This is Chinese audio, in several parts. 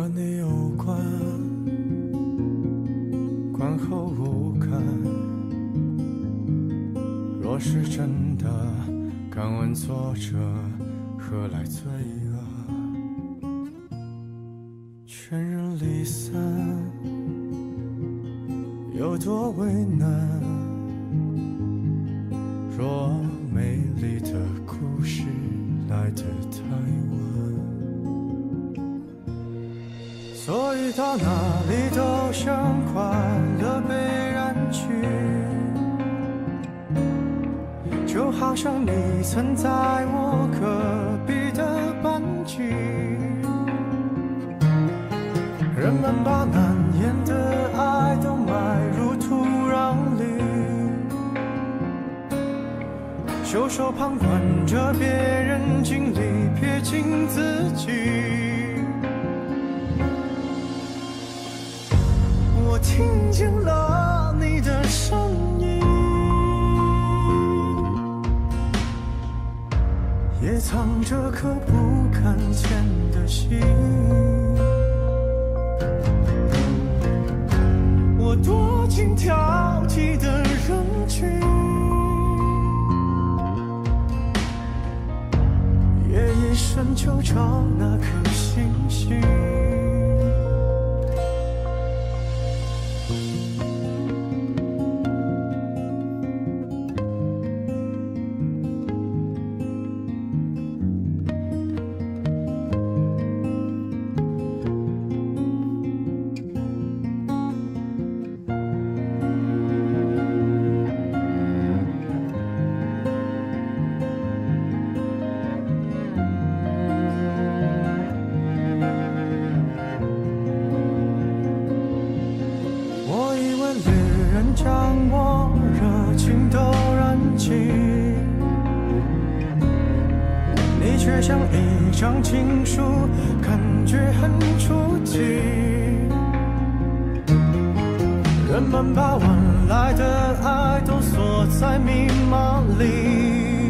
和你有关，观后无感。若是真的，敢问作者何来罪恶？全人离散，有多为难？若美丽的故事来得太晚，所以到哪里都像快乐被染去，就好像你曾在我隔壁的班级。人们把难言的爱都埋入土壤里，袖手旁观着别人经历，撇清自己。我听见了你的声音，也藏着颗不敢见的心。我躲进挑剔的人群，夜一深就找那颗星星。将我热情都燃尽，你却像一张情书，感觉很出奇。人们把晚来的爱都锁在密码里，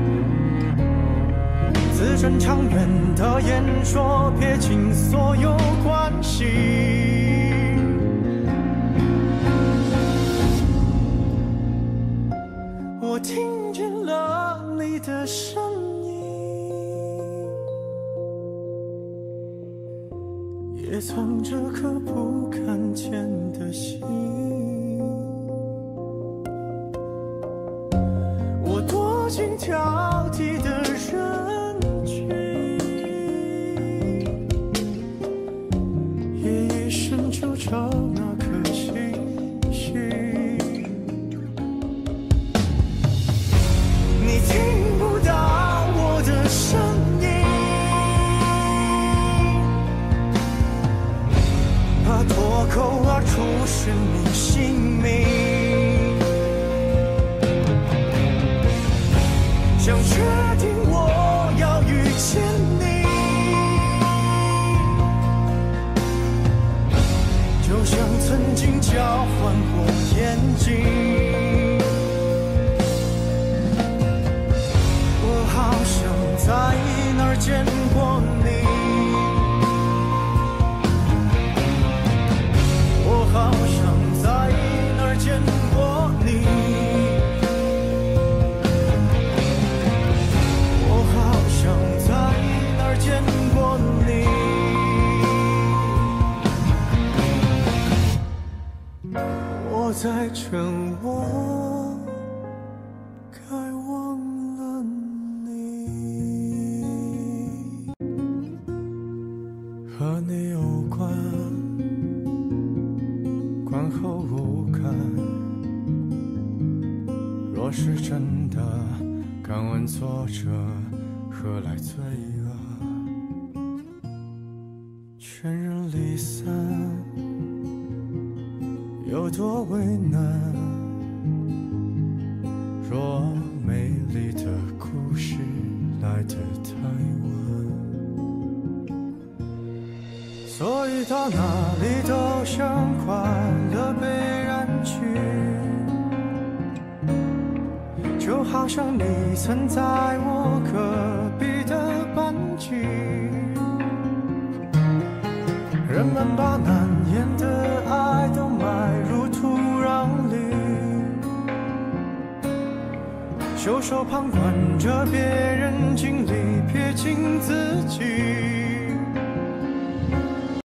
字正腔圆的演说，撇清所有关系。我听见了你的声音，也藏着颗不敢见的心。我躲进挑剔的人群，夜一深就找那颗星星。你听不到我的声音，怕脱口而出是你姓名，想确定我要遇见你，就像曾经交换过眼睛。好想在哪儿见过你，我好想在哪儿见过你，我好想在哪儿见过你。我在趁我该忘了和你有关，观后无感。若是真的，敢问作者何来罪恶？全人离散，有多为难？若美丽的故事来得太晚，所以到哪里都像快乐被染去，就好像你曾在我隔壁的班级。 人们把难言的爱都埋入土壤里，袖手旁观着别人经历，撇清自己。